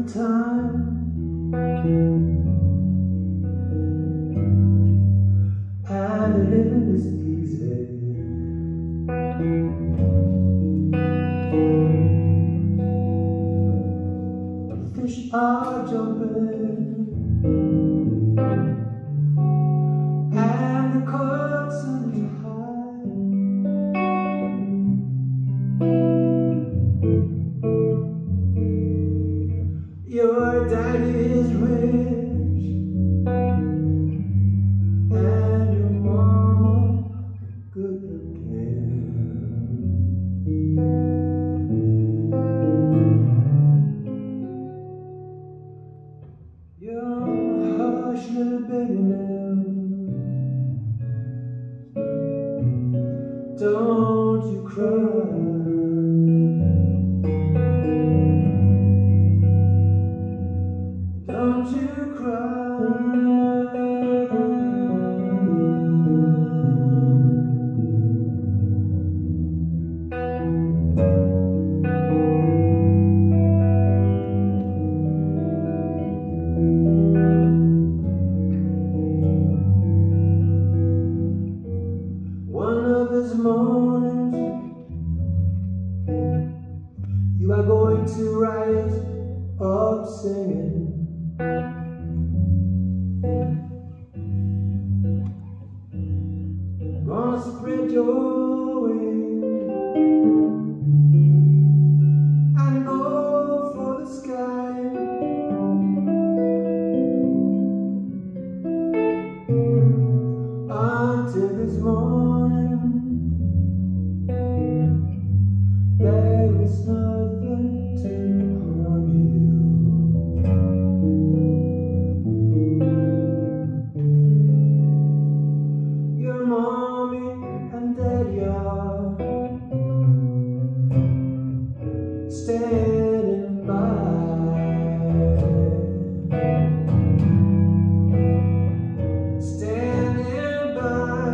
summertime, and the living is easy. Fish are jumping, and the curtain is high. Your daddy is rich, and your mama good looking. You're hush little baby now, don't you cry. Don't you cry. One of these mornings, you are going to rise up singing. Gonna spread your wings and go for the sky. Until this morning, there is nothing to harm you. Your mommy and daddy are standing by. Standing by.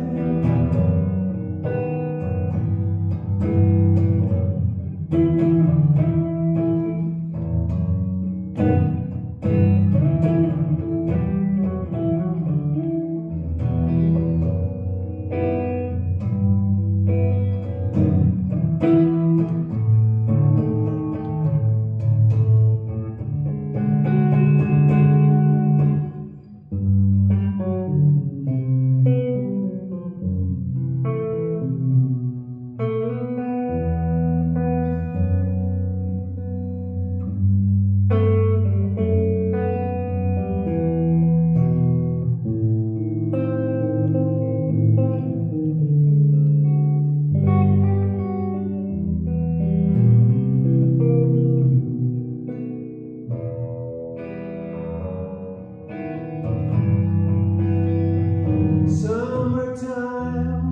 Summertime,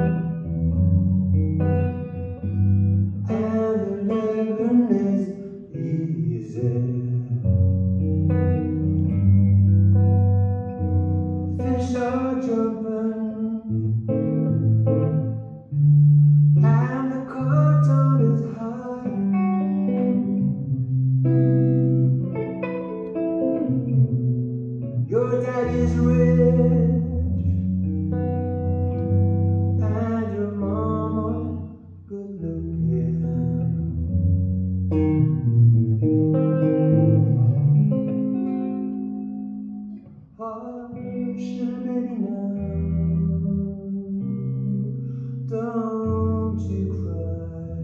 and the living is easy. Fish are jumping, and the curtain is high. Your daddy's rich, and your mama good looking. Hush, little baby now, don't you cry.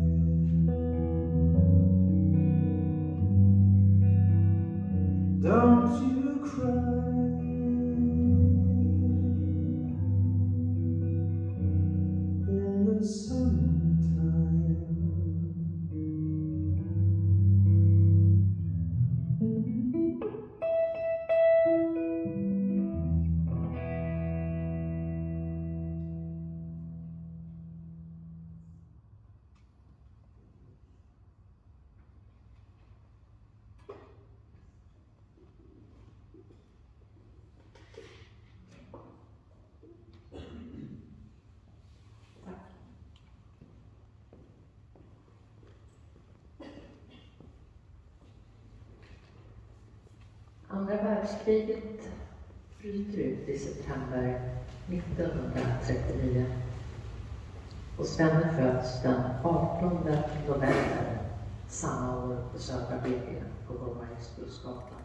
Don't you cry. Andra världskriget bryter ut i september 1939 och Svenne föds den 18 november samma år på Södra BB på Vår Majestudsgatan.